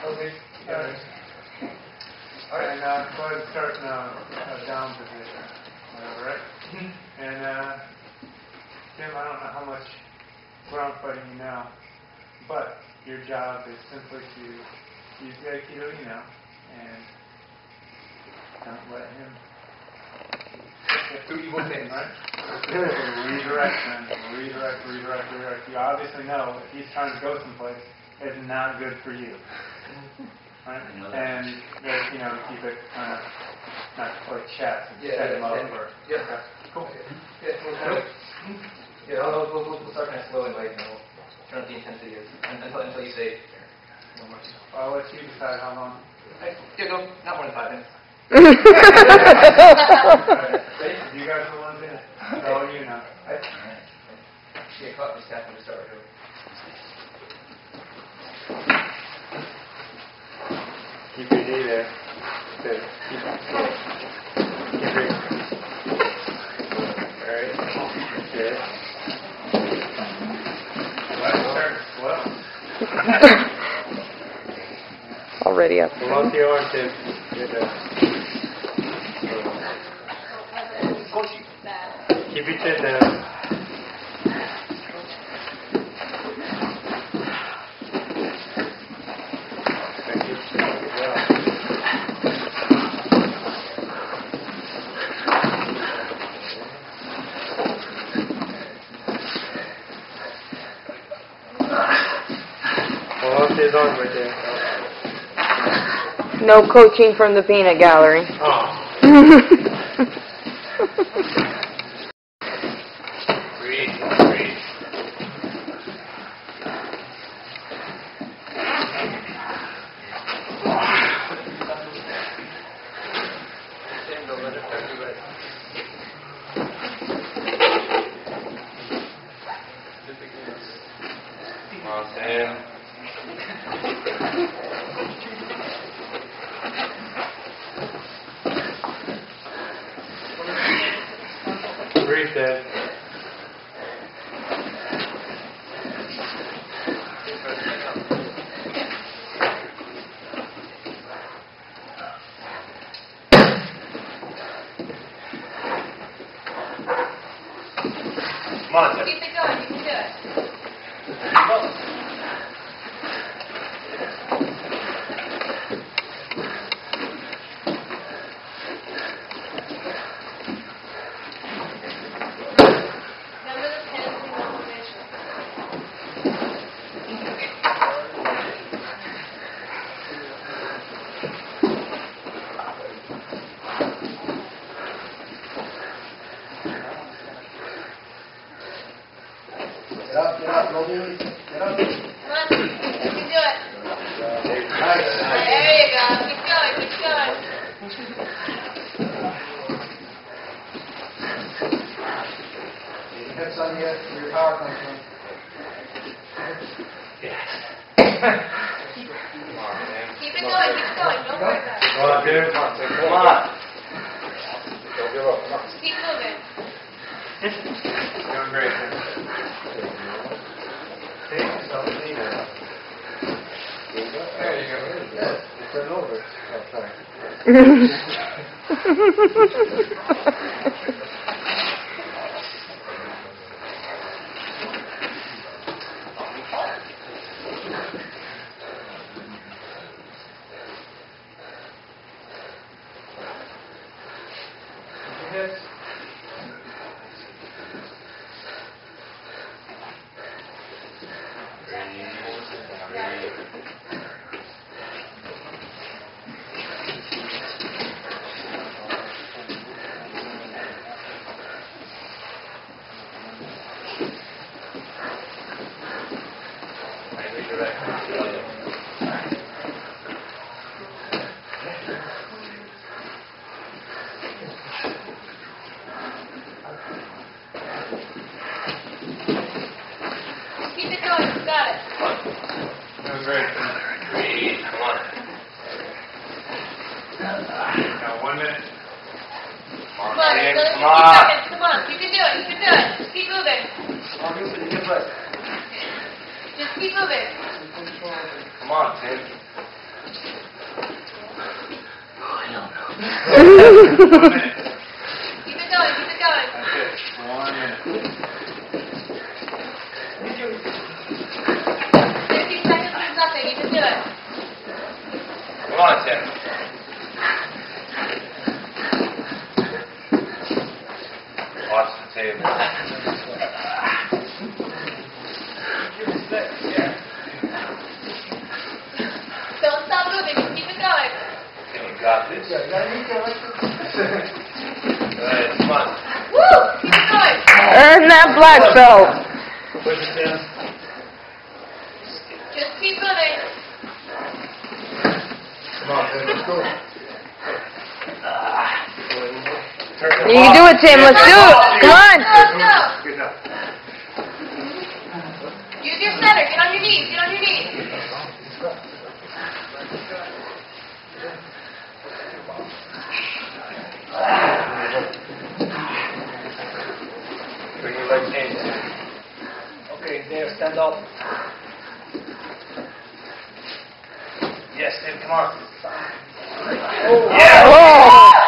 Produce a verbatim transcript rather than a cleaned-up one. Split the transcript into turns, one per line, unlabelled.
Okay.
Uh,
Alright.
and uh, go ahead and start in a, a down position. Whatever, right?
Mm-hmm.
And uh, Tim, I don't know how much ground fighting you know, but your job is simply to use the Aikido you know and don't let him
Do evil things.
Right? redirect him, redirect, redirect, redirect. You obviously know if he's trying to go someplace, it's not good for you. Right? And there's, you know, keep it kind of not to play chess and
Yeah,
set
yeah,
him up
yeah.
or
Yeah.
okay. Cool.
Yeah, we'll, we'll, yeah, we'll, we'll, we'll, we'll start kind of slow and light, and we'll turn up the intensity as, until, until you say no more.
I'll let you decide how long.
Hey, yeah, go, not more than five minutes.
You guys are the ones in it. Oh, you know.
Right. Yeah, caught me staff when we start right here.
Keep your knee there. Good. Keep, yeah. Keep your... Alright. Good. Let's start slow.
Already up.
Pull up the armpit. Good. Keep your chin down. Hold on to his arm right there.
No coaching from the peanut gallery.
Oh. Breathe, breathe. Awesome. Breathe, Dad. Come on, Tim.
Keep it going, you can do it. Remember the pins in the formation.
Get up, get up, roll your get up.
Come on, you can do it.
Nice.
There you go. Keep going, keep going.
Your hips on you, where your power comes from.
Keep it going, keep going. Don't worry about it.
Come on, Tim. Come on, Tim. Come on.
Don't give up, come on.
Just keep moving.
Doing great, Tim. Take yourself a knee now. There you go.
Good. Turn it over. Oh, sorry.
Hips.
Keep it going, you got it.
Doing great. Breathe. Come on. Now one minute.
Come on, another fifty
Come on.
seconds. Come on, you can do it, you can do it. Just keep moving.
Obviously, you can play.
Just keep moving.
Come on, Tim. One minute.
Keep it going, keep it going.
That's it. One minute.
fifty seconds is nothing, you can do it.
Come on, Tim. Watch the table.
Don't stop moving, just keep it going.
You got this. Go ahead, come on.
Woo! Keep it going.
Earn that black belt.
Push it, Tim.
Just keep moving.
Come on, Tim, let's go.
You can do it, Tim. Let's do it. Come on.
Go, go.
Good job.
Use your center. Get on your knees. Get on your knees.
Bring your legs in. Okay, there, stand up. Yes, Tim, come on.
Oh.